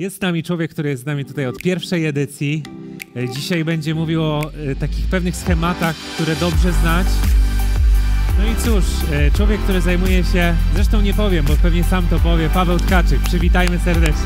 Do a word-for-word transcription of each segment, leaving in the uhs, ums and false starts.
Jest z nami człowiek, który jest z nami tutaj od pierwszej edycji. Dzisiaj będzie mówił o e, takich pewnych schematach, które dobrze znać. No i cóż, e, człowiek, który zajmuje się, zresztą nie powiem, bo pewnie sam to powie, Paweł Tkaczyk. Przywitajmy serdecznie.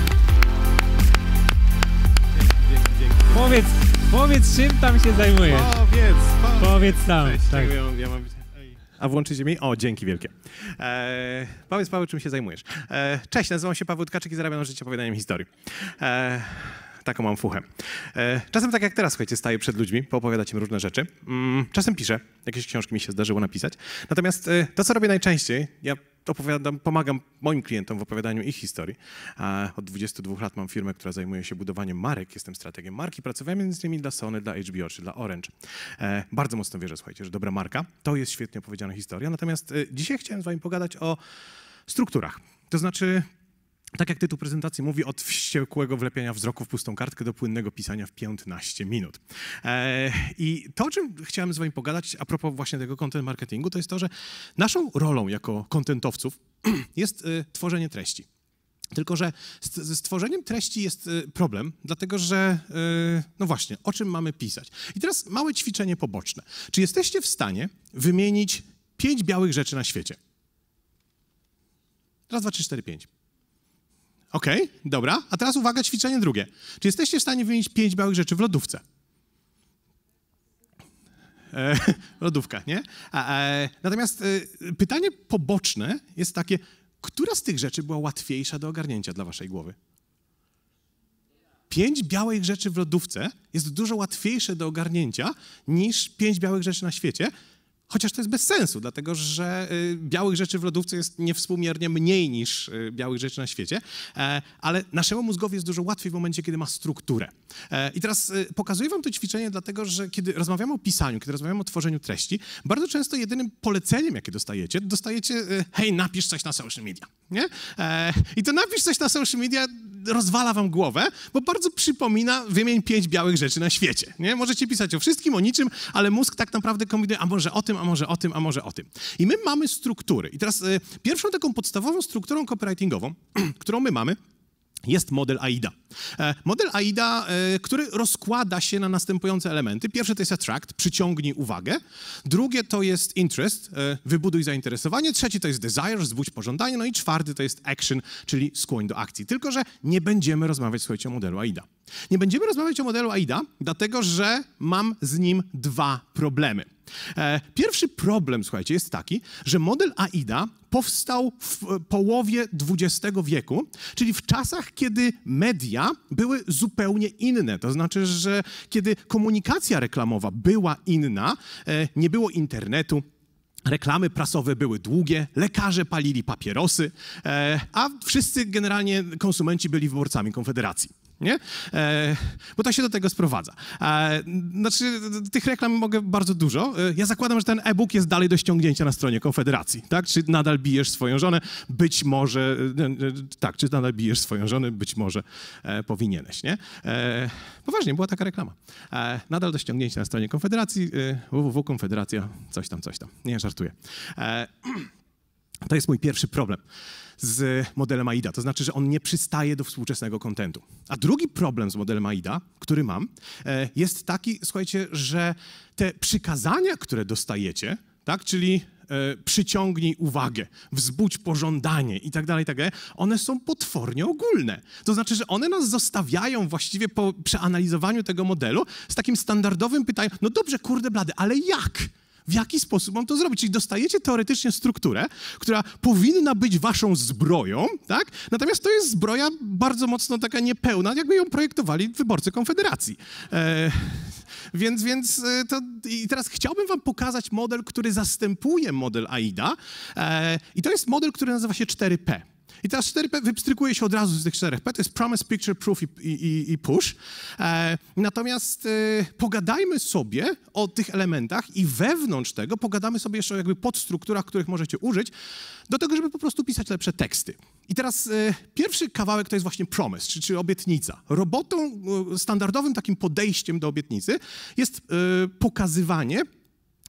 Dzięki, dzięki, dzięki. Powiedz, powiedz czym tam się zajmujesz. Powiedz, powiedz. Powiedz tam. Cześć, Tak. ja mam, ja mam... A włączycie mi? O, dzięki wielkie. E, powiedz, Paweł, czym się zajmujesz? E, cześć, nazywam się Paweł Tkaczyk i zarabiam na życie opowiadaniem historii. E, taką mam fuchę. E, czasem tak jak teraz, słuchajcie, staję przed ludźmi, poopowiadać im różne rzeczy. Mm, czasem piszę, jakieś książki mi się zdarzyło napisać. Natomiast e, to, co robię najczęściej, ja opowiadam, pomagam moim klientom w opowiadaniu ich historii. A od dwudziestu dwóch lat mam firmę, która zajmuje się budowaniem marek. Jestem strategiem marki. Pracowałem między innymi dla Sony, dla H B O czy dla Orange. E, bardzo mocno wierzę, słuchajcie, że dobra marka to jest świetnie opowiedziana historia. Natomiast e, dzisiaj chciałem z wami pogadać o strukturach. To znaczy, tak jak tytuł prezentacji mówi, od wściekłego wlepiania wzroku w pustą kartkę do płynnego pisania w piętnaście minut. E, I to, o czym chciałem z wami pogadać a propos właśnie tego content marketingu, to jest to, że naszą rolą jako contentowców jest y, tworzenie treści. Tylko że z, ze stworzeniem treści jest y, problem, dlatego że, y, no właśnie, o czym mamy pisać. I teraz małe ćwiczenie poboczne. Czy jesteście w stanie wymienić pięć białych rzeczy na świecie? Raz, dwa, trzy, cztery, pięć. Okej, okay, dobra. A teraz uwaga, ćwiczenie drugie. Czy jesteście w stanie wymienić pięć białych rzeczy w lodówce? E, lodówka, nie? A, e, natomiast e, pytanie poboczne jest takie, która z tych rzeczy była łatwiejsza do ogarnięcia dla waszej głowy? Pięć białych rzeczy w lodówce jest dużo łatwiejsze do ogarnięcia niż pięć białych rzeczy na świecie, chociaż to jest bez sensu, dlatego że y, białych rzeczy w lodówce jest niewspółmiernie mniej niż y, białych rzeczy na świecie, e, ale naszemu mózgowi jest dużo łatwiej w momencie, kiedy ma strukturę. E, I teraz y, pokazuję wam to ćwiczenie, dlatego że kiedy rozmawiamy o pisaniu, kiedy rozmawiamy o tworzeniu treści, bardzo często jedynym poleceniem, jakie dostajecie, dostajecie y, hej, napisz coś na social media, nie? E, I to napisz coś na social media rozwala wam głowę, bo bardzo przypomina wymień pięć białych rzeczy na świecie, nie? Możecie pisać o wszystkim, o niczym, ale mózg tak naprawdę kombinuje, a może o tym, a może o tym, a może o tym. I my mamy struktury. I teraz y, pierwszą taką podstawową strukturą copywritingową, którą my mamy, jest model AIDA. E, model AIDA, e, który rozkłada się na następujące elementy. Pierwsze to jest attract, przyciągnij uwagę. Drugie to jest interest, e, wybuduj zainteresowanie. Trzeci to jest desire, wzbudź pożądanie. No i czwarty to jest action, czyli skłoń do akcji. Tylko że nie będziemy rozmawiać, słuchajcie, o modelu AIDA. Nie będziemy rozmawiać o modelu AIDA, dlatego że mam z nim dwa problemy. E, pierwszy problem, słuchajcie, jest taki, że model AIDA powstał w połowie dwudziestego wieku, czyli w czasach, kiedy media były zupełnie inne. To znaczy, że kiedy komunikacja reklamowa była inna, e, nie było internetu, reklamy prasowe były długie, lekarze palili papierosy, e, a wszyscy generalnie konsumenci byli wyborcami Konfederacji. Nie? E, bo to się do tego sprowadza. E, znaczy, tych reklam mogę bardzo dużo. E, ja zakładam, że ten e-book jest dalej do ściągnięcia na stronie Konfederacji. Tak? Czy nadal bijesz swoją żonę? Być może, e, e, tak, czy nadal bijesz swoją żonę? Być może e, powinieneś, nie? E, poważnie, była taka reklama. E, nadal do ściągnięcia na stronie Konfederacji, e, www Konfederacja, coś tam, coś tam. Nie, żartuję. E, to jest mój pierwszy problem z modelem AIDA, to znaczy, że on nie przystaje do współczesnego kontentu. A drugi problem z modelem AIDA, który mam, jest taki, słuchajcie, że te przykazania, które dostajecie, tak, czyli e, przyciągnij uwagę, wzbudź pożądanie i tak dalej, tak dalej, one są potwornie ogólne. To znaczy, że one nas zostawiają właściwie po przeanalizowaniu tego modelu z takim standardowym pytaniem, no dobrze, kurde blady, ale jak? W jaki sposób mam to zrobić? Czyli dostajecie teoretycznie strukturę, która powinna być waszą zbroją, tak? Natomiast to jest zbroja bardzo mocno taka niepełna, jakby ją projektowali wyborcy Konfederacji. E, więc więc to, i teraz chciałbym wam pokazać model, który zastępuje model AIDA e, i to jest model, który nazywa się cztery P. I teraz cztery P wypstrykuje się od razu z tych czterech P, to jest Promise, Picture, Proof i, i, i Push. E, natomiast e, pogadajmy sobie o tych elementach i wewnątrz tego pogadamy sobie jeszcze o jakby podstrukturach, których możecie użyć do tego, żeby po prostu pisać lepsze teksty. I teraz e, pierwszy kawałek to jest właśnie promise, czyli, czyli obietnica. Robotą, e, standardowym takim podejściem do obietnicy jest e, pokazywanie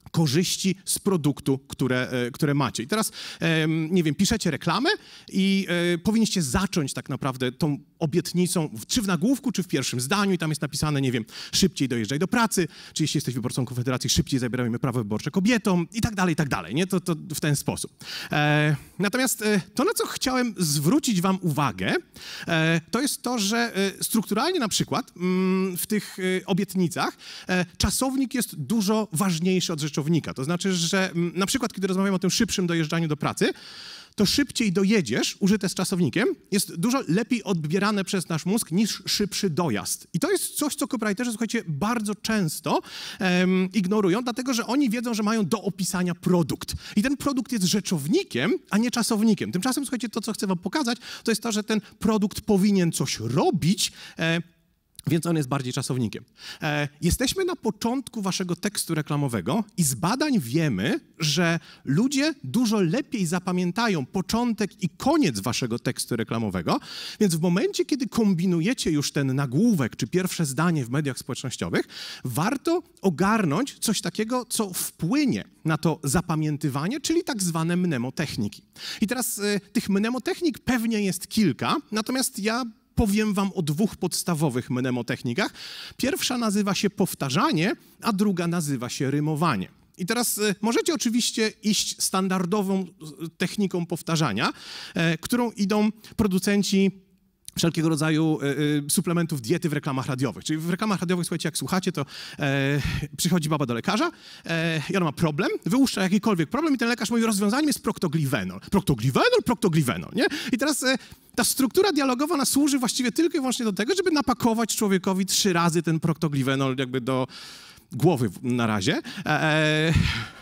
korzyści z produktu, które, które macie. I teraz, nie wiem, piszecie reklamę i powinniście zacząć tak naprawdę tą obietnicą, czy w nagłówku, czy w pierwszym zdaniu i tam jest napisane, nie wiem, szybciej dojeżdżaj do pracy, czy jeśli jesteś wyborcą Konfederacji, szybciej zabierajmy prawo wyborcze kobietom i tak dalej, i tak dalej, nie? To, to w ten sposób. E, natomiast e, to, na co chciałem zwrócić wam uwagę, e, to jest to, że e, strukturalnie na przykład mm, w tych e, obietnicach e, czasownik jest dużo ważniejszy od rzeczownika. To znaczy, że m, na przykład, kiedy rozmawiamy o tym szybszym dojeżdżaniu do pracy, to szybciej dojedziesz, użyte z czasownikiem, jest dużo lepiej odbierane przez nasz mózg niż szybszy dojazd. I to jest coś, co copywriterzy, słuchajcie, bardzo często um, ignorują, dlatego że oni wiedzą, że mają do opisania produkt. I ten produkt jest rzeczownikiem, a nie czasownikiem. Tymczasem, słuchajcie, to, co chcę wam pokazać, to jest to, że ten produkt powinien coś robić, e, więc on jest bardziej czasownikiem. E, jesteśmy na początku waszego tekstu reklamowego i z badań wiemy, że ludzie dużo lepiej zapamiętają początek i koniec waszego tekstu reklamowego, więc w momencie, kiedy kombinujecie już ten nagłówek czy pierwsze zdanie w mediach społecznościowych, warto ogarnąć coś takiego, co wpłynie na to zapamiętywanie, czyli tak zwane mnemotechniki. I teraz e, tych mnemotechnik pewnie jest kilka, natomiast ja powiem wam o dwóch podstawowych mnemotechnikach. Pierwsza nazywa się powtarzanie, a druga nazywa się rymowanie. I teraz y, możecie oczywiście iść standardową techniką powtarzania, y, którą idą producenci wszelkiego rodzaju y, y, suplementów diety w reklamach radiowych. Czyli w reklamach radiowych, słuchajcie, jak słuchacie, to e, przychodzi baba do lekarza e, i ona ma problem, wyłuszcza jakikolwiek problem i ten lekarz mówi, rozwiązaniem jest proctoglivenol. Proctoglivenol, proctoglivenol, nie? I teraz e, ta struktura dialogowa ona służy właściwie tylko i wyłącznie do tego, żeby napakować człowiekowi trzy razy ten proctoglivenol jakby do głowy na razie. E,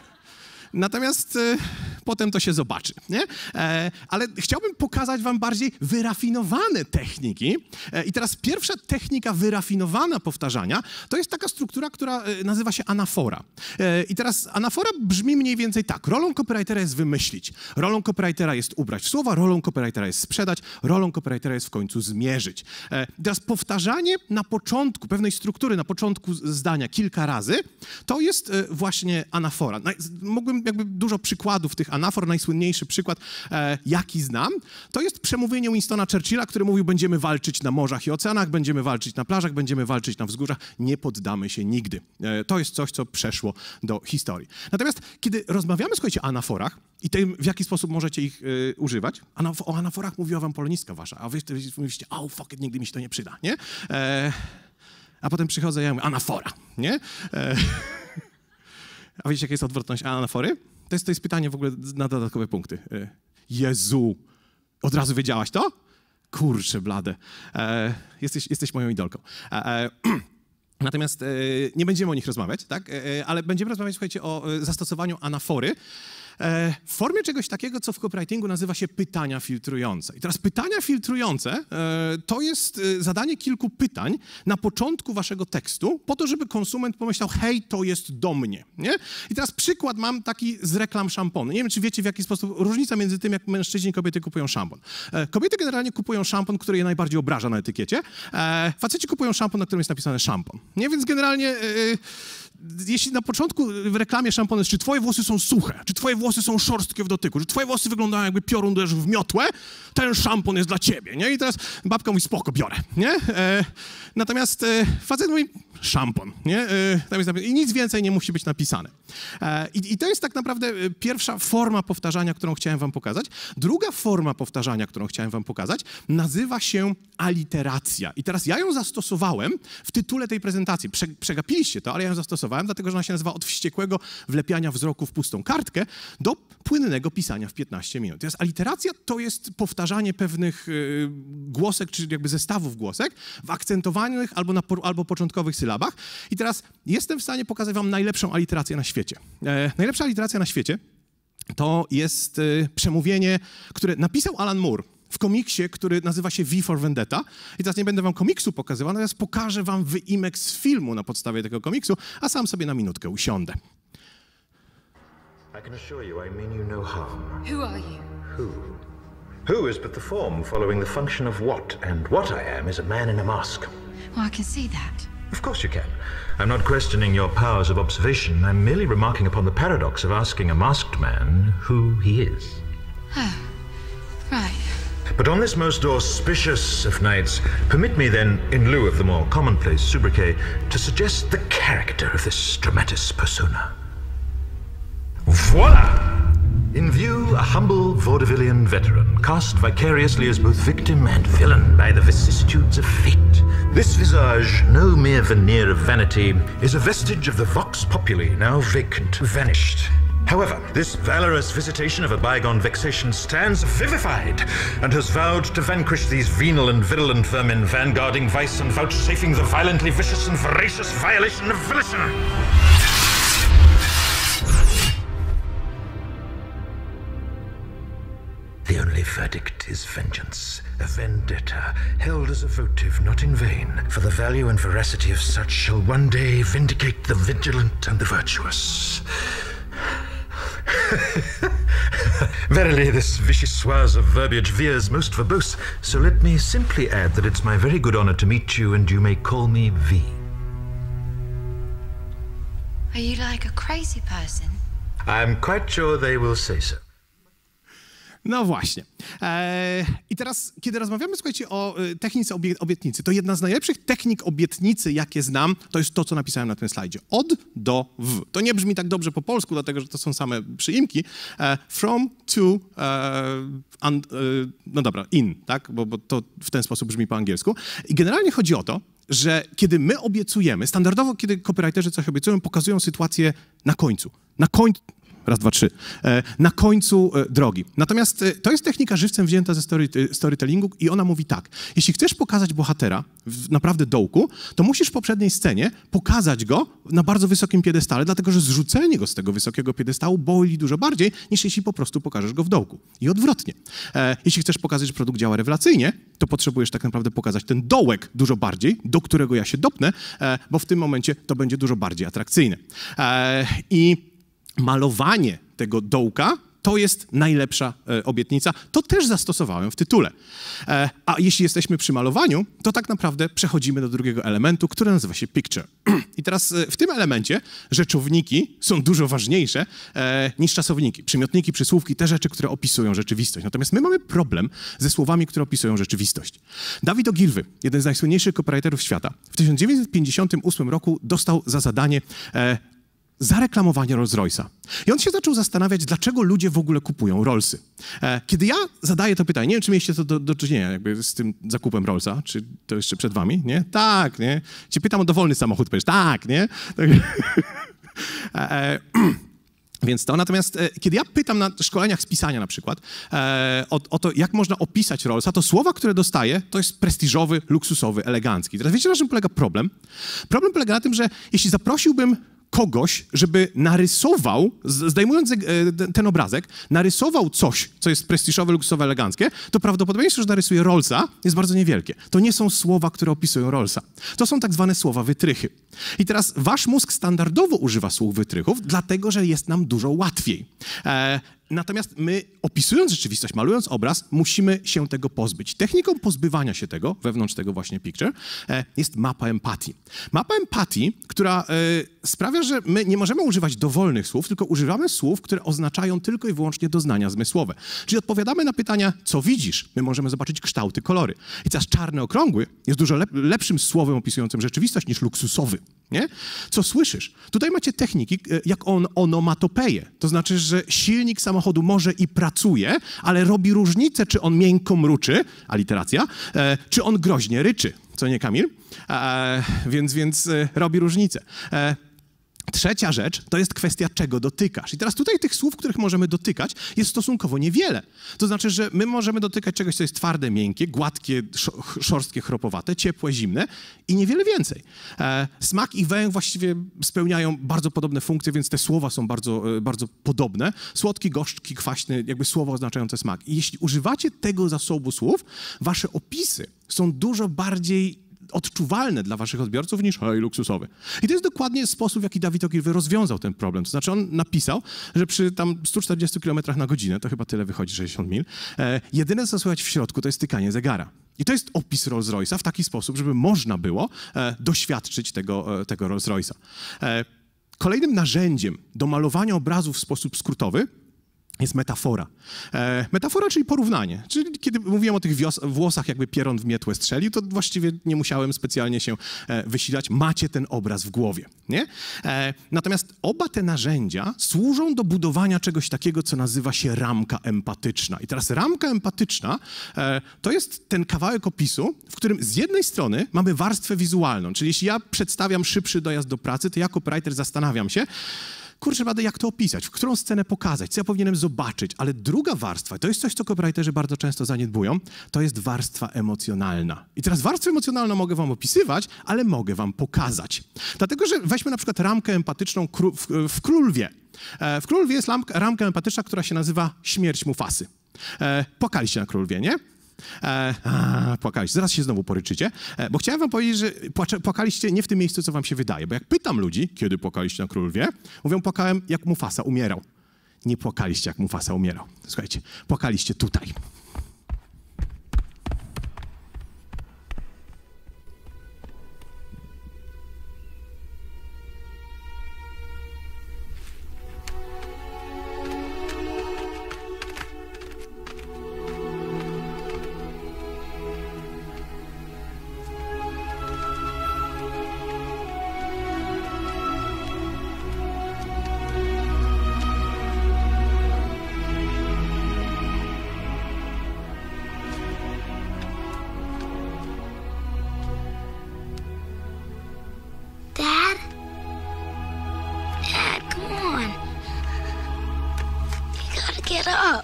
Natomiast e, potem to się zobaczy, nie? E, ale chciałbym pokazać wam bardziej wyrafinowane techniki. E, I teraz pierwsza technika wyrafinowana powtarzania to jest taka struktura, która e, nazywa się anafora. E, I teraz anafora brzmi mniej więcej tak. Rolą copywritera jest wymyślić. Rolą copywritera jest ubrać w słowa, rolą copywritera jest sprzedać, rolą copywritera jest w końcu zmierzyć. E, teraz powtarzanie na początku pewnej struktury, na początku zdania kilka razy, to jest e, właśnie anafora. No, mógłbym jakby dużo przykładów tych anafor. Najsłynniejszy przykład, e, jaki znam, to jest przemówienie Winstona Churchilla, który mówił, będziemy walczyć na morzach i oceanach, będziemy walczyć na plażach, będziemy walczyć na wzgórzach, nie poddamy się nigdy. E, to jest coś, co przeszło do historii. Natomiast kiedy rozmawiamy, słuchajcie, o anaforach i tym, w jaki sposób możecie ich e, używać, anaf o anaforach mówiła wam polonistka wasza, a wy mówiliście, oh fuck it, nigdy mi się to nie przyda, nie? E, a potem przychodzę, ja mówię, anafora, nie? E, A wiecie, jaka jest odwrotność anafory? To jest, to jest pytanie w ogóle na dodatkowe punkty. Jezu, od razu wiedziałaś to? Kurczę blade. E, jesteś, jesteś moją idolką. E, e, natomiast e, nie będziemy o nich rozmawiać, tak? E, ale będziemy rozmawiać, słuchajcie, o zastosowaniu anafory w formie czegoś takiego, co w copywritingu nazywa się pytania filtrujące. I teraz pytania filtrujące to jest zadanie kilku pytań na początku waszego tekstu, po to, żeby konsument pomyślał, hej, to jest do mnie, nie? I teraz przykład mam taki z reklam szamponu. Nie wiem, czy wiecie, w jaki sposób, różnica między tym, jak mężczyźni i kobiety kupują szampon. Kobiety generalnie kupują szampon, który je najbardziej obraża na etykiecie. Faceci kupują szampon, na którym jest napisane szampon. Nie? Więc generalnie jeśli na początku w reklamie szamponu jest, czy twoje włosy są suche, czy twoje włosy są szorstkie w dotyku, czy twoje włosy wyglądają jakby piorun uderzył w miotłę, ten szampon jest dla ciebie, nie? I teraz babka mówi, spoko, biorę, nie? E, natomiast e, facet mówi, szampon, nie? E, tam jest napisane, i nic więcej nie musi być napisane. E, i, I to jest tak naprawdę pierwsza forma powtarzania, którą chciałem wam pokazać. Druga forma powtarzania, którą chciałem wam pokazać, nazywa się aliteracja. I teraz ja ją zastosowałem w tytule tej prezentacji. Prze, przegapiliście to, ale ja ją zastosowałem, dlatego że ona się nazywa od wściekłego wlepiania wzroku w pustą kartkę do płynnego pisania w piętnaście minut. Teraz aliteracja to jest powtarzanie pewnych y, głosek, czy jakby zestawów głosek w akcentowanych albo, na, albo początkowych sylabach. I teraz jestem w stanie pokazać wam najlepszą aliterację na świecie. E, najlepsza aliteracja na świecie to jest y, przemówienie, które napisał Alan Moore w komiksie, który nazywa się V for Vendetta. I teraz nie będę wam komiksu pokazywał, natomiast pokażę wam wyimek z filmu na podstawie tego komiksu, a sam sobie na minutkę usiądę. I can assure you I mean you no harm. Who are you? Who? Who is but the form following the function of what, and what I am is a man in a mask. Well, I can see that. Of course you can. I'm not questioning your powers of observation. I'm merely remarking upon the paradox of asking a masked man who he is. Oh, right. But on this most auspicious of nights, permit me then, in lieu of the more commonplace sobriquet, to suggest the character of this dramatis persona. Voila! In view, a humble vaudevillian veteran, cast vicariously as both victim and villain by the vicissitudes of fate. This visage, no mere veneer of vanity, is a vestige of the vox populi, now vacant, vanished. However, this valorous visitation of a bygone vexation stands vivified, and has vowed to vanquish these venal and virulent vermin, vanguarding vice and vouchsafing the violently vicious and voracious violation of volition. The only verdict is vengeance, a vendetta, held as a votive not in vain, for the value and veracity of such shall one day vindicate the vigilant and the virtuous. Verily, this vichyssoise of verbiage veers most verbose, so let me simply add that it's my very good honor to meet you, and you may call me V. Are you like a crazy person? I'm quite sure they will say so. No właśnie. Eee, I teraz, kiedy rozmawiamy, słuchajcie, o y, technice obie obietnicy, to jedna z najlepszych technik obietnicy, jakie znam, to jest to, co napisałem na tym slajdzie. Od do w. To nie brzmi tak dobrze po polsku, dlatego że to są same przyimki. E, from, to, e, and, e, no dobra, in, tak? Bo, bo to w ten sposób brzmi po angielsku. I generalnie chodzi o to, że kiedy my obiecujemy, standardowo, kiedy copywriterzy coś obiecują, pokazują sytuację na końcu. Na końcu. Raz, dwa, trzy. Na końcu drogi. Natomiast to jest technika żywcem wzięta ze story, storytellingu i ona mówi tak. Jeśli chcesz pokazać bohatera w naprawdę dołku, to musisz w poprzedniej scenie pokazać go na bardzo wysokim piedestale, dlatego że zrzucenie go z tego wysokiego piedestału boli dużo bardziej, niż jeśli po prostu pokażesz go w dołku. I odwrotnie. Jeśli chcesz pokazać, że produkt działa rewelacyjnie, to potrzebujesz tak naprawdę pokazać ten dołek dużo bardziej, do którego ja się dopnę, bo w tym momencie to będzie dużo bardziej atrakcyjne. I malowanie tego dołka to jest najlepsza e, obietnica. To też zastosowałem w tytule. E, a jeśli jesteśmy przy malowaniu, to tak naprawdę przechodzimy do drugiego elementu, który nazywa się picture. I teraz e, w tym elemencie rzeczowniki są dużo ważniejsze e, niż czasowniki. Przymiotniki, przysłówki, te rzeczy, które opisują rzeczywistość. Natomiast my mamy problem ze słowami, które opisują rzeczywistość. David Ogilvy, jeden z najsłynniejszych copywriterów świata, w tysiąc dziewięćset pięćdziesiątym ósmym roku dostał za zadanie e, zareklamowanie Rolls-Royce'a. I on się zaczął zastanawiać, dlaczego ludzie w ogóle kupują Rollsy. E, kiedy ja zadaję to pytanie, nie wiem, czy mieliście to do, do czynienia jakby z tym zakupem Rollsa, czy to jeszcze przed wami, nie? Tak, nie? Cię pytam o dowolny samochód, powiesz, tak, nie? Tak. e, Więc to, natomiast e, kiedy ja pytam na szkoleniach z pisania na przykład e, o, o to, jak można opisać Rollsa, to słowa, które dostaję, to jest prestiżowy, luksusowy, elegancki. Teraz wiecie, na czym polega problem? Problem polega na tym, że jeśli zaprosiłbym kogoś, żeby narysował, zdejmując ten obrazek, narysował coś, co jest prestiżowe, luksusowe, eleganckie, to prawdopodobieństwo, że narysuje Rollsa, jest bardzo niewielkie. To nie są słowa, które opisują Rollsa. To są tak zwane słowa wytrychy. I teraz wasz mózg standardowo używa słów wytrychów, dlatego, że jest nam dużo łatwiej. E, Natomiast my, opisując rzeczywistość, malując obraz, musimy się tego pozbyć. Techniką pozbywania się tego, wewnątrz tego właśnie picture, jest mapa empatii. Mapa empatii, która sprawia, że my nie możemy używać dowolnych słów, tylko używamy słów, które oznaczają tylko i wyłącznie doznania zmysłowe. Czyli odpowiadamy na pytania, co widzisz? My możemy zobaczyć kształty, kolory. I teraz czarny, okrągły jest dużo lep lepszym słowem opisującym rzeczywistość niż luksusowy. Nie? Co słyszysz? Tutaj macie techniki jak on, onomatopeje. To znaczy, że silnik samochodu może i pracuje, ale robi różnicę, czy on miękko mruczy, aliteracja, e, czy on groźnie ryczy. Co nie, Kamil? E, więc więc e, robi różnicę. E, Trzecia rzecz to jest kwestia, czego dotykasz. I teraz tutaj tych słów, których możemy dotykać, jest stosunkowo niewiele. To znaczy, że my możemy dotykać czegoś, co jest twarde, miękkie, gładkie, szorstkie, chropowate, ciepłe, zimne i niewiele więcej. E, smak i węch właściwie spełniają bardzo podobne funkcje, więc te słowa są bardzo, bardzo podobne. Słodki, gorzki, kwaśny, jakby słowo oznaczające smak. I jeśli używacie tego zasobu słów, wasze opisy są dużo bardziej odczuwalne dla waszych odbiorców niż hej, luksusowy. I to jest dokładnie sposób, w jaki David Ogilvy rozwiązał ten problem. To znaczy on napisał, że przy tam stu czterdziestu kilometrach na godzinę, to chyba tyle wychodzi, sześćdziesiąt mil, e, jedyne co słychać w środku to jest tykanie zegara. I to jest opis Rolls-Royce'a w taki sposób, żeby można było e, doświadczyć tego, e, tego Rolls-Royce'a. E, kolejnym narzędziem do malowania obrazu w sposób skrótowy jest metafora. E, metafora, czyli porównanie. Czyli kiedy mówiłem o tych wios- włosach, jakby pieron w mietłę strzelił, to właściwie nie musiałem specjalnie się e, wysilać. Macie ten obraz w głowie, nie? E, natomiast oba te narzędzia służą do budowania czegoś takiego, co nazywa się ramka empatyczna. I teraz ramka empatyczna e, to jest ten kawałek opisu, w którym z jednej strony mamy warstwę wizualną, czyli jeśli ja przedstawiam szybszy dojazd do pracy, to ja, copywriter, zastanawiam się, kurczę, będę jak to opisać, w którą scenę pokazać, co ja powinienem zobaczyć, ale druga warstwa, to jest coś, co copywriterzy bardzo często zaniedbują, to jest warstwa emocjonalna. I teraz warstwę emocjonalną mogę wam opisywać, ale mogę wam pokazać. Dlatego, że weźmy na przykład ramkę empatyczną kró- w, w Król Lwie. E, w Król Lwie jest ramka, ramka empatyczna, która się nazywa Śmierć Mufasy. E, płakaliście na Król Lwie, nie? E, a, płakaliście. Zaraz się znowu poryczycie, e, bo chciałem wam powiedzieć, że płacze, płakaliście nie w tym miejscu, co wam się wydaje, bo jak pytam ludzi, kiedy płakaliście na Król Lwie, mówią, płakałem, jak Mufasa umierał. Nie płakaliście, jak Mufasa umierał. Słuchajcie, płakaliście tutaj. Get up.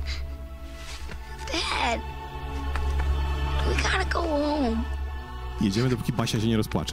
Dad, we gotta go home. Jedziemy, dopóki Basia się nie rozpłacze.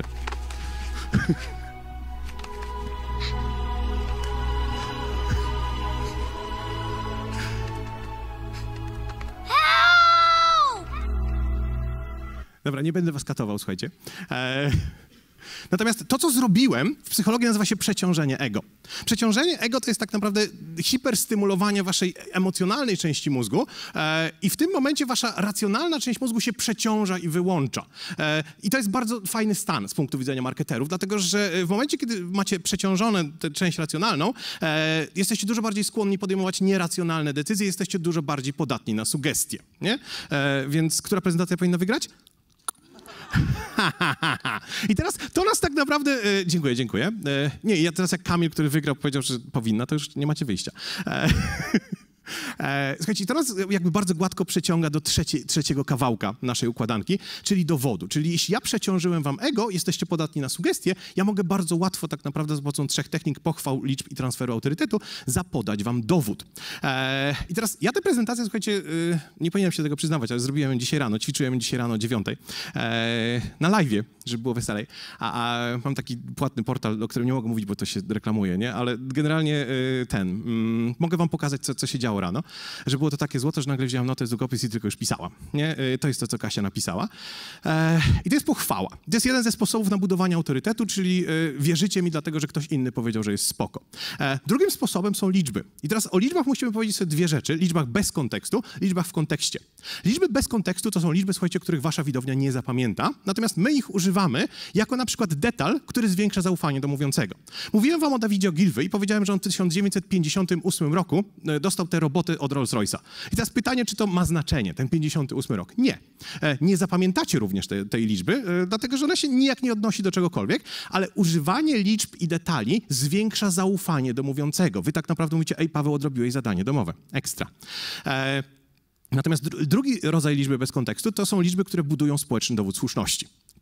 Help! Dobra, nie będę was katował, słuchajcie. Eee... Natomiast to, co zrobiłem, w psychologii nazywa się przeciążenie ego. Przeciążenie ego to jest tak naprawdę hiperstymulowanie waszej emocjonalnej części mózgu e, i w tym momencie wasza racjonalna część mózgu się przeciąża i wyłącza. E, I to jest bardzo fajny stan z punktu widzenia marketerów, dlatego że w momencie, kiedy macie przeciążone tę część racjonalną, e, jesteście dużo bardziej skłonni podejmować nieracjonalne decyzje, jesteście dużo bardziej podatni na sugestie, nie? E, więc która prezentacja powinna wygrać? I teraz to nas tak naprawdę... E, dziękuję, dziękuję. E, nie, ja teraz jak Kamil, który wygrał, powiedział, że powinna, to już nie macie wyjścia. E, e, słuchajcie, to nas jakby bardzo gładko przeciąga do trzecie, trzeciego kawałka naszej układanki, czyli dowodu. Czyli jeśli ja przeciążyłem wam ego, jesteście podatni na sugestie, ja mogę bardzo łatwo tak naprawdę za pomocą trzech technik pochwał, liczb i transferu autorytetu zapodać wam dowód. E, I teraz ja tę prezentację, słuchajcie, e, nie powinienem się tego przyznawać, ale zrobiłem ją dzisiaj rano, ćwiczyłem ją dzisiaj rano o dziewiątej e, na live'ie, żeby było weselej. A, a mam taki płatny portal, o którym nie mogę mówić, bo to się reklamuje, nie? Ale generalnie e, ten, mm, mogę wam pokazać, co, co się działo rano, że było to takie złoto, że nagle wziąłem notę z długopis i tylko już pisałam, nie? E, to jest to, co Kasia napisała. E, I to jest pochwała. To jest jeden ze sposobów na budowanie autorytetu, czyli e, wierzycie mi dlatego, że ktoś inny powiedział, że jest spoko. E, drugim sposobem są liczby. I teraz o liczbach musimy powiedzieć sobie dwie rzeczy. Liczbach bez kontekstu, liczbach w kontekście. Liczby bez kontekstu to są liczby, słuchajcie, których wasza widownia nie zapamięta, natomiast my ich używamy jako na przykład detal, który zwiększa zaufanie do mówiącego. Mówiłem wam o Davidzie Ogilvy i powiedziałem, że on w tysiąc dziewięćset pięćdziesiątym ósmym roku dostał te roboty od Rolls-Royce'a. I teraz pytanie, czy to ma znaczenie, ten pięćdziesiąty ósmy rok? Nie. Nie zapamiętacie również te, tej liczby, dlatego że ona się nijak nie odnosi do czegokolwiek, ale używanie liczb i detali zwiększa zaufanie do mówiącego. Wy tak naprawdę mówicie, ej, Paweł, odrobiłeś zadanie domowe. Ekstra. E Natomiast drugi rodzaj liczby bez kontekstu to są liczby, które budują społeczny dowód słuszności. Czyli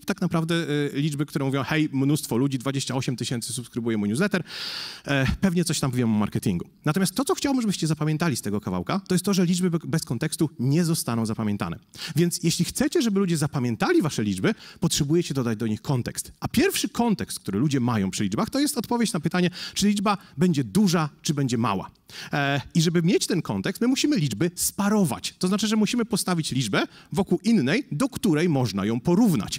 tak naprawdę y, liczby, które mówią, hej, mnóstwo ludzi, dwadzieścia osiem tysięcy subskrybuje mój newsletter, e, pewnie coś tam wiem o marketingu. Natomiast to, co chciałbym, żebyście zapamiętali z tego kawałka, to jest to, że liczby bez kontekstu nie zostaną zapamiętane. Więc jeśli chcecie, żeby ludzie zapamiętali wasze liczby, potrzebujecie dodać do nich kontekst. A pierwszy kontekst, który ludzie mają przy liczbach, to jest odpowiedź na pytanie, czy liczba będzie duża, czy będzie mała. E, I żeby mieć ten kontekst, my musimy liczby sparować. To znaczy, że musimy postawić liczbę wokół innej, do której można ją porównać.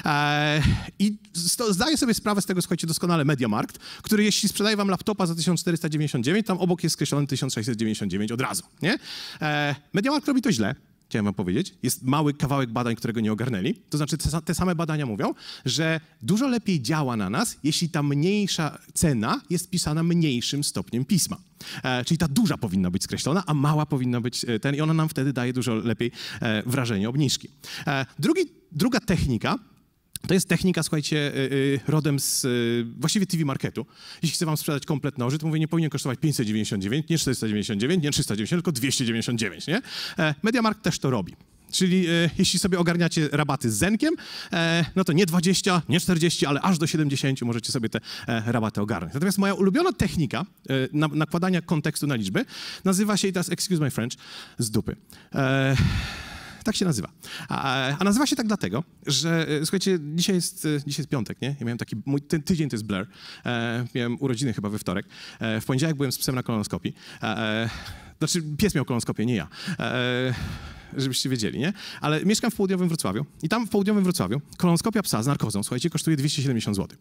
E, I sto, zdaję sobie sprawę z tego, słuchajcie, doskonale MediaMarkt, który jeśli sprzedaje wam laptopa za tysiąc czterysta dziewięćdziesiąt dziewięć, tam obok jest skreślony tysiąc sześćset dziewięćdziesiąt dziewięć od razu, nie? E, MediaMarkt robi to źle. Chciałem wam powiedzieć, jest mały kawałek badań, którego nie ogarnęli. To znaczy te, te same badania mówią, że dużo lepiej działa na nas, jeśli ta mniejsza cena jest pisana mniejszym stopniem pisma. E, czyli ta duża powinna być skreślona, a mała powinna być e, ten i ona nam wtedy daje dużo lepiej e, wrażenie obniżki. E, drugi, druga technika to jest technika, słuchajcie, yy, rodem z yy, właściwie T V Marketu. Jeśli chcę wam sprzedać komplet noży, to mówię, nie powinien kosztować pięćset dziewięćdziesiąt dziewięć, nie czterysta dziewięćdziesiąt dziewięć, nie trzysta dziewięćdziesiąt, tylko dwieście dziewięćdziesiąt dziewięć, nie? E, MediaMarkt też to robi. Czyli e, jeśli sobie ogarniacie rabaty z Zenkiem, e, no to nie dwadzieścia, nie czterdzieści, ale aż do siedemdziesiąt możecie sobie te e, rabaty ogarnąć. Natomiast moja ulubiona technika e, na, nakładania kontekstu na liczby nazywa się, i teraz excuse my French, z dupy. E, Tak się nazywa. A, a nazywa się tak dlatego, że słuchajcie, dzisiaj jest, dzisiaj jest piątek, nie? Ja miałem taki, mój ten tydzień to jest blur. E, miałem urodziny chyba we wtorek. E, w poniedziałek byłem z psem na kolonoskopii. E, znaczy, pies miał kolonoskopię, nie ja. E, żebyście wiedzieli, nie? Ale mieszkam w południowym Wrocławiu i tam w południowym Wrocławiu kolonoskopia psa z narkozą, słuchajcie, kosztuje dwieście siedemdziesiąt złotych.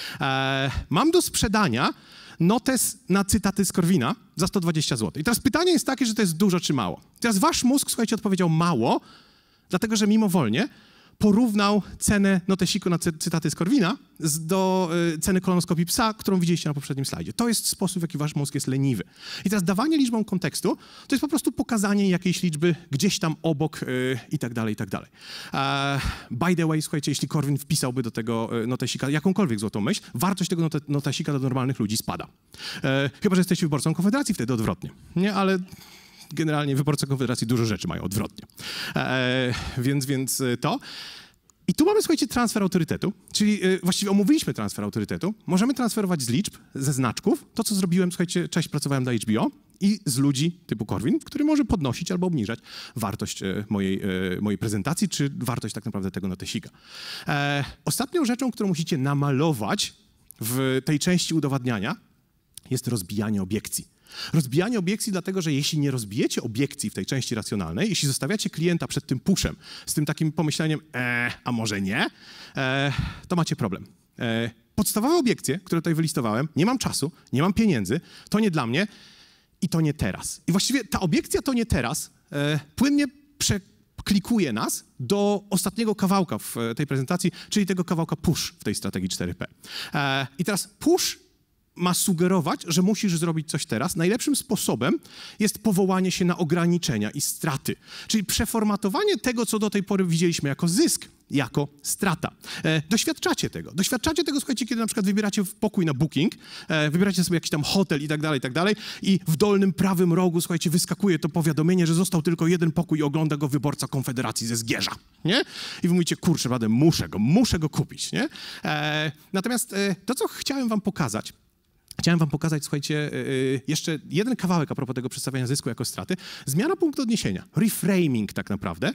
E, mam do sprzedania notes na cytaty z Korwina za sto dwadzieścia złotych. I teraz pytanie jest takie, że to jest dużo czy mało. Teraz wasz mózg, słuchajcie, odpowiedział mało, dlatego że mimowolnie porównał cenę notesiku na cy- cytaty z Korwina z, do y, ceny kolonoskopii psa, którą widzieliście na poprzednim slajdzie. To jest sposób, w jaki wasz mózg jest leniwy. I teraz dawanie liczbom kontekstu to jest po prostu pokazanie jakiejś liczby gdzieś tam obok y, i tak dalej, i tak dalej. Uh, by the way, słuchajcie, jeśli Korwin wpisałby do tego y, notesika jakąkolwiek złotą myśl, wartość tego not- notesika do normalnych ludzi spada. Uh, chyba że jesteście wyborcą Konfederacji, wtedy odwrotnie. Nie, ale... Generalnie wyborcy Konfederacji dużo rzeczy mają odwrotnie. E, więc, więc to. I tu mamy, słuchajcie, transfer autorytetu, czyli e, właściwie omówiliśmy transfer autorytetu. Możemy transferować z liczb, ze znaczków, to co zrobiłem, słuchajcie, cześć, pracowałem dla H B O i z ludzi typu Korwin, który może podnosić albo obniżać wartość e, mojej, e, mojej prezentacji, czy wartość tak naprawdę tego notesika. E, ostatnią rzeczą, którą musicie namalować w tej części udowadniania, jest rozbijanie obiekcji. Rozbijanie obiekcji dlatego, że jeśli nie rozbijecie obiekcji w tej części racjonalnej, jeśli zostawiacie klienta przed tym pushem, z tym takim pomyśleniem, e, a może nie, e, to macie problem. E, podstawowe obiekcje, które tutaj wylistowałem, nie mam czasu, nie mam pieniędzy, to nie dla mnie i to nie teraz. I właściwie ta obiekcja to nie teraz e, płynnie przeklikuje nas do ostatniego kawałka w tej prezentacji, czyli tego kawałka push w tej strategii cztery P. E, I teraz push ma sugerować, że musisz zrobić coś teraz. Najlepszym sposobem jest powołanie się na ograniczenia i straty. Czyli przeformatowanie tego, co do tej pory widzieliśmy jako zysk, jako strata. E, doświadczacie tego. Doświadczacie tego, słuchajcie, kiedy na przykład wybieracie pokój na booking, e, wybieracie sobie jakiś tam hotel i tak dalej, i tak dalej i w dolnym prawym rogu, słuchajcie, wyskakuje to powiadomienie, że został tylko jeden pokój i ogląda go wyborca Konfederacji ze Zgierza, nie? I wy mówicie, kurczę, radę, muszę go, muszę go kupić, nie? E, natomiast e, to, co chciałem wam pokazać, Chciałem wam pokazać, słuchajcie, jeszcze jeden kawałek a propos tego przedstawiania zysku jako straty. Zmiana punktu odniesienia, reframing tak naprawdę.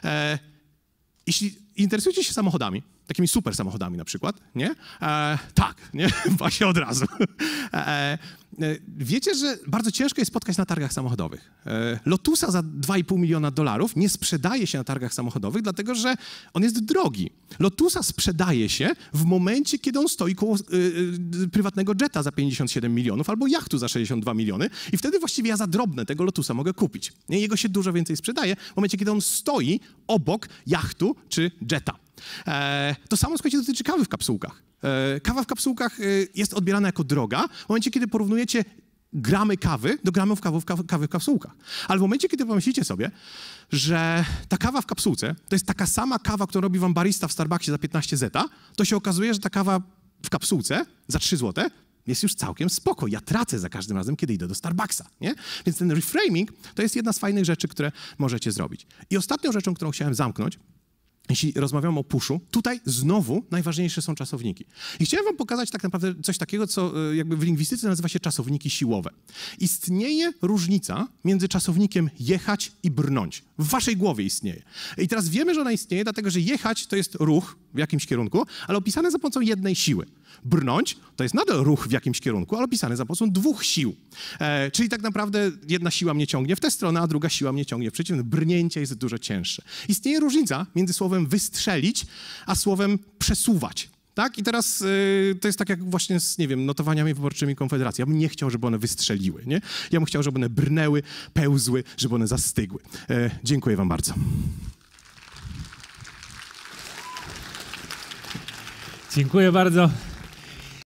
Jeśli interesujecie się samochodami, takimi super samochodami na przykład, nie? E, tak, nie? Właśnie od razu. E, wiecie, że bardzo ciężko jest spotkać na targach samochodowych. E, Lotusa za dwa i pół miliona dolarów nie sprzedaje się na targach samochodowych, dlatego że on jest drogi. Lotusa sprzedaje się w momencie, kiedy on stoi koło y, y, prywatnego jeta za pięćdziesiąt siedem milionów albo jachtu za sześćdziesiąt dwa miliony i wtedy właściwie ja za drobne tego Lotusa mogę kupić. Nie? Jego się dużo więcej sprzedaje w momencie, kiedy on stoi obok jachtu czy jeta. E, to samo, słuchajcie, dotyczy kawy w kapsułkach. E, kawa w kapsułkach e, jest odbierana jako droga w momencie, kiedy porównujecie gramy kawy do gramów kawy, kawy w kapsułkach. Ale w momencie, kiedy pomyślicie sobie, że ta kawa w kapsułce to jest taka sama kawa, którą robi wam barista w Starbucksie za piętnaście zeta, to się okazuje, że ta kawa w kapsułce za trzy złote jest już całkiem spoko. Ja tracę za każdym razem, kiedy idę do Starbucksa, nie? Więc ten reframing to jest jedna z fajnych rzeczy, które możecie zrobić. I ostatnią rzeczą, którą chciałem zamknąć, jeśli rozmawiamy o puszu, tutaj znowu najważniejsze są czasowniki. I chciałem wam pokazać tak naprawdę coś takiego, co jakby w lingwistyce nazywa się czasowniki siłowe. Istnieje różnica między czasownikiem jechać i brnąć. W waszej głowie istnieje. I teraz wiemy, że ona istnieje, dlatego że jechać to jest ruch w jakimś kierunku, ale opisany za pomocą jednej siły. Brnąć to jest nadal ruch w jakimś kierunku, ale opisany za pomocą dwóch sił. E, czyli tak naprawdę jedna siła mnie ciągnie w tę stronę, a druga siła mnie ciągnie w przeciwną. Brnięcie jest dużo cięższe. Istnieje różnica między słowem wystrzelić, a słowem przesuwać. Tak? I teraz y, to jest tak jak właśnie z, nie wiem, notowaniami wyborczymi Konfederacji. Ja bym nie chciał, żeby one wystrzeliły, nie? Ja bym chciał, żeby one brnęły, pełzły, żeby one zastygły. E, dziękuję wam bardzo. Dziękuję bardzo.